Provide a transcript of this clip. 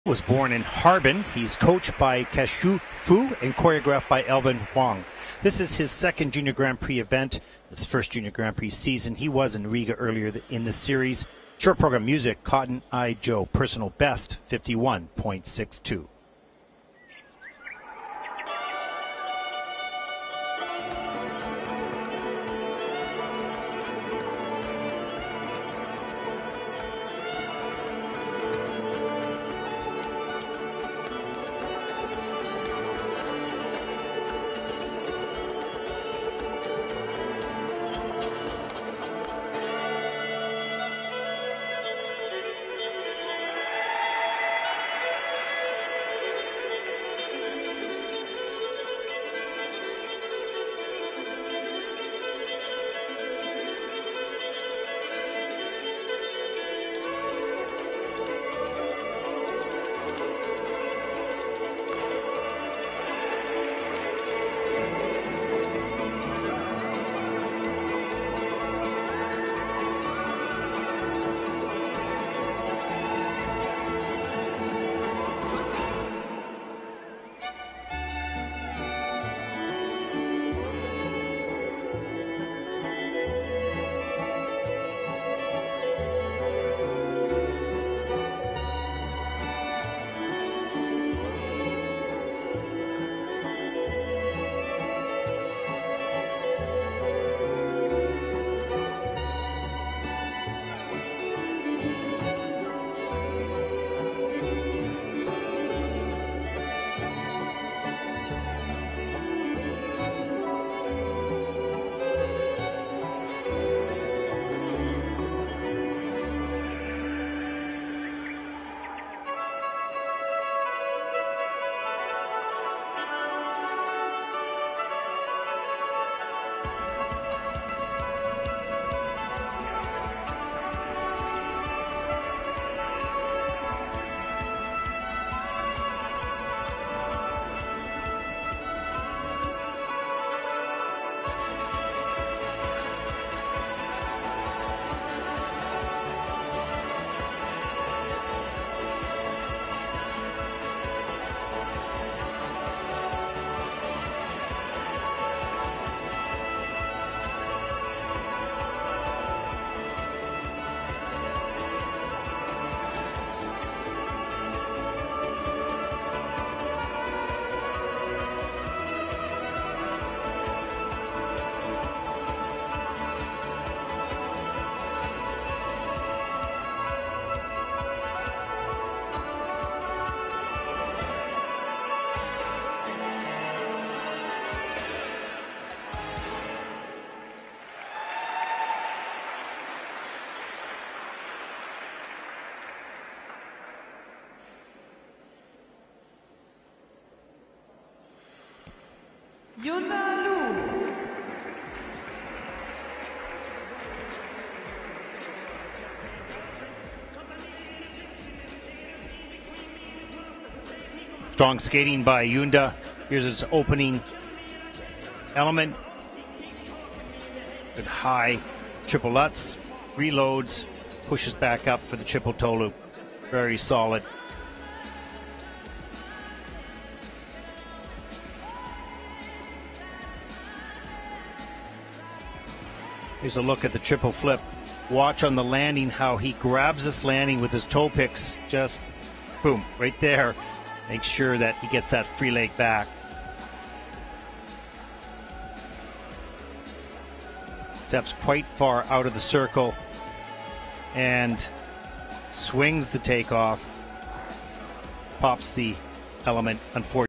Was born in Harbin. He's coached by Kashu Fu and choreographed by Elvin Huang. This is his second Junior Grand Prix event, his first Junior Grand Prix season. He was in Riga earlier in the series. Short program music, Cotton Eye Joe, personal best, 51.62. Yunda. Strong skating by Yunda. Here's his opening element. Good high triple lutz, reloads, pushes back up for the triple toe loop. Very solid. Here's a look at the triple flip. Watch on the landing how he grabs this landing with his toe picks. Just boom, right there. Make sure that he gets that free leg back. Steps quite far out of the circle and swings the takeoff. Pops the element, unfortunately.